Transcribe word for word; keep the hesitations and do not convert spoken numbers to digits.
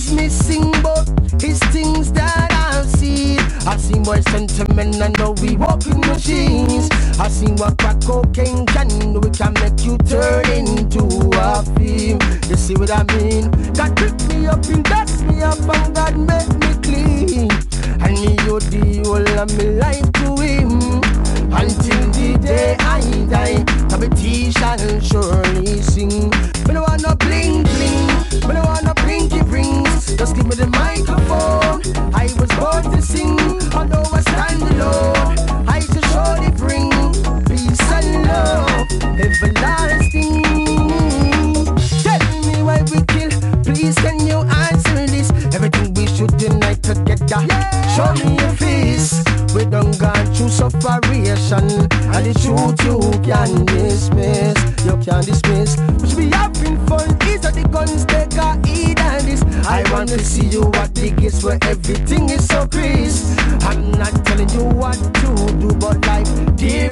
is missing, but it's things that I've seen. I've seen boys sentiment, I know we walking machines. I've seen what crack cocaine can do, it can make you turn into a film. You see what I mean? God pick me up and dust me up, and God make me clean. And me owe the whole of my life to Him. Until the day I die, Tabity shall surely sing. Me no want no bling bling, me no want no pinky rings. Just give me the microphone. I was born to sing, although I stand alone. I just surely bring peace and love, everlasting. Tell me why we kill, please can you answer this? Everything we should unite together. Yeah. Show me your face. We done gone through separation, and the truth you can't dismiss. You can't dismiss. We should be having fun. These are the guns they got eat and this. I want to see you at the gates where everything is so crisp. I'm not telling you what to do, but life, dear